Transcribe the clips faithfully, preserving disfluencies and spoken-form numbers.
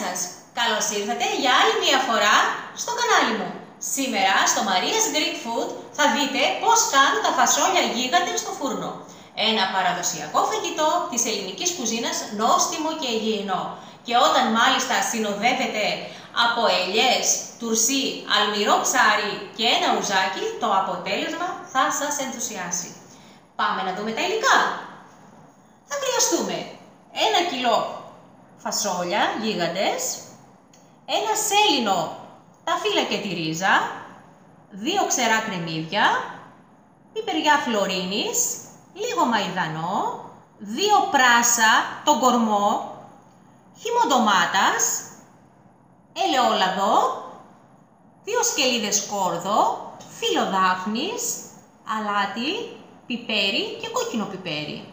σας! Καλώς ήρθατε για άλλη μία φορά στο κανάλι μου. Σήμερα στο Maria's Greek Food θα δείτε πώς κάνω τα φασόλια γίγαντες στο φούρνο. Ένα παραδοσιακό φαγητό της ελληνικής κουζίνας, νόστιμο και υγιεινό. Και όταν μάλιστα συνοδεύεται από ελιές, τουρσί, αλμυρό ψάρι και ένα ουζάκι, το αποτέλεσμα θα σας ενθουσιάσει. Πάμε να δούμε τα υλικά. Θα χρειαστούμε ένα κιλό φασόλια γίγαντες, ένα σέλινο τα φύλλα και τη ρίζα, δύο ξερά κρεμμύδια, πιπεριά φλωρίνης, λίγο μαϊδανό, δύο πράσα, τον κορμό, χυμό ντομάτας, ελαιόλαδο, δύο σκελίδες σκόρδο, φύλλο δάφνης, αλάτι, πιπέρι και κόκκινο πιπέρι.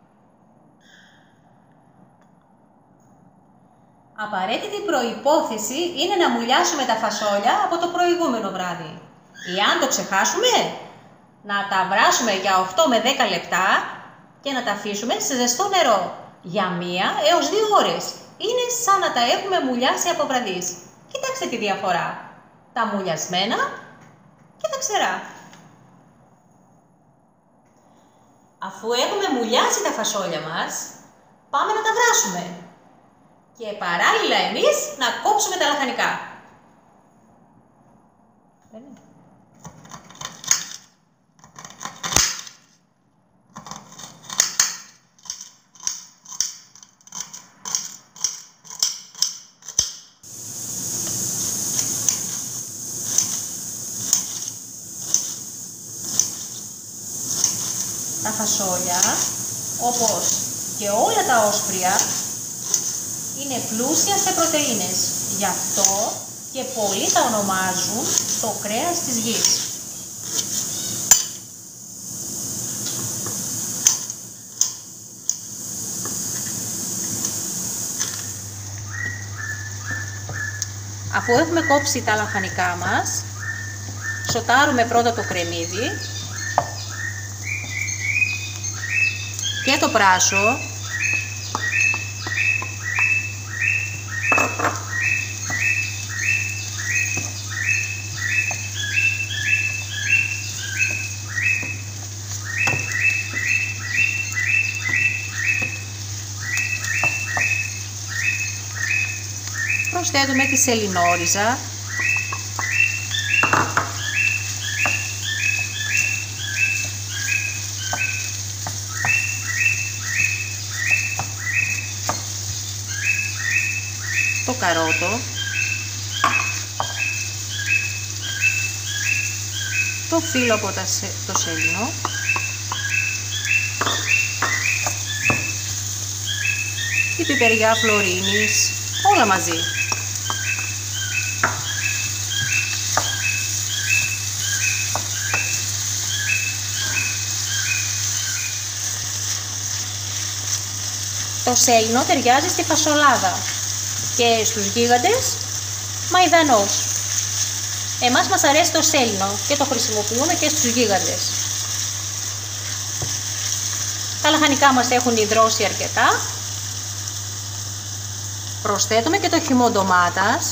Απαραίτητη προϋπόθεση είναι να μουλιάσουμε τα φασόλια από το προηγούμενο βράδυ. Εάν το ξεχάσουμε, να τα βράσουμε για οκτώ με δέκα λεπτά και να τα αφήσουμε σε ζεστό νερό για μία έως δύο ώρες. Είναι σαν να τα έχουμε μουλιάσει από βραδύς. Κοιτάξτε τη διαφορά. Τα μουλιασμένα και τα ξερά. Αφού έχουμε μουλιάσει τα φασόλια μας, πάμε να τα βράσουμε. Και παράλληλα εμείς να κόψουμε τα λαχανικά. Τα φασόλια, όπως και όλα τα όσπρια, είναι πλούσια σε πρωτεΐνες. Γι' αυτό και πολλοί τα ονομάζουν το κρέας της γης. Αφού έχουμε κόψει τα λαχανικά μας, σοτάρουμε πρώτα το κρεμμύδι και το πράσο. Προσθέτουμε τη σελινόριζα, το καρότο, το φύλλο από το σέλινο, η πιπεριά φλωρίνης, όλα μαζί. Το σέλινο ταιριάζει στη φασολάδα και στους γίγαντες μαϊδανός. Εμάς μας αρέσει το σέλινο και το χρησιμοποιούμε και στους γίγαντες. Τα λαχανικά μας έχουν υδρώσει αρκετά. Προσθέτουμε και το χυμό ντομάτας.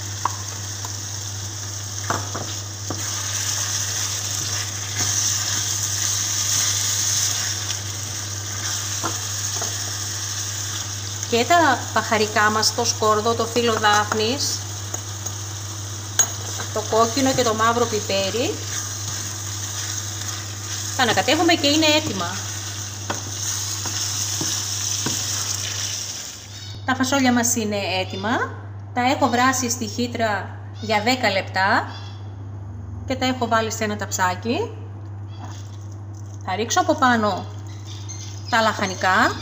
Και τα παχαρικά μας, το σκόρδο, το φύλλο δάφνης, το κόκκινο και το μαύρο πιπέρι. Τα ανακατεύουμε και είναι έτοιμα. Τα φασόλια μας είναι έτοιμα. Τα έχω βράσει στη χύτρα για δέκα λεπτά και τα έχω βάλει σε ένα ταψάκι. Θα ρίξω από πάνω τα λαχανικά.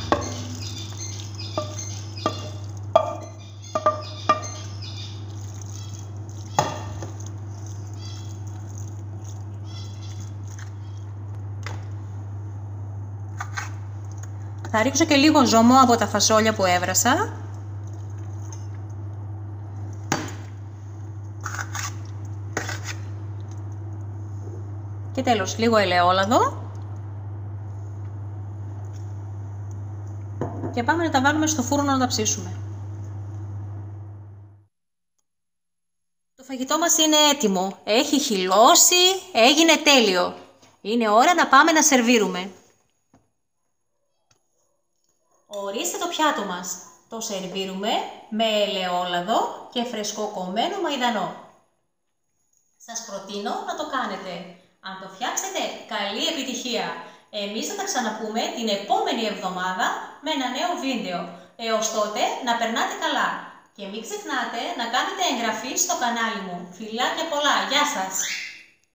Θα ρίξω και λίγο ζωμό από τα φασόλια που έβρασα. Και τέλος λίγο ελαιόλαδο. Και πάμε να τα βάλουμε στο φούρνο να τα ψήσουμε. φαγητό μας είναι έτοιμο. Έχει χυλώσει, έγινε τέλειο. Είναι ώρα να πάμε να σερβίρουμε. Ορίστε το πιάτο μας. Το σερβίρουμε με ελαιόλαδο και φρεσκοκομμένο μαϊδανό. Σας προτείνω να το κάνετε. Αν το φτιάξετε, καλή επιτυχία. Εμείς θα τα ξαναπούμε την επόμενη εβδομάδα με ένα νέο βίντεο. Έως τότε να περνάτε καλά. Και μην ξεχνάτε να κάνετε εγγραφή στο κανάλι μου. Φιλάκια πολλά. Γεια σας!